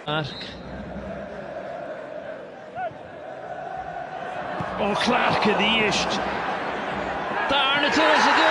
Clark. Oh, Clark yn ddiist. Darn y tywys y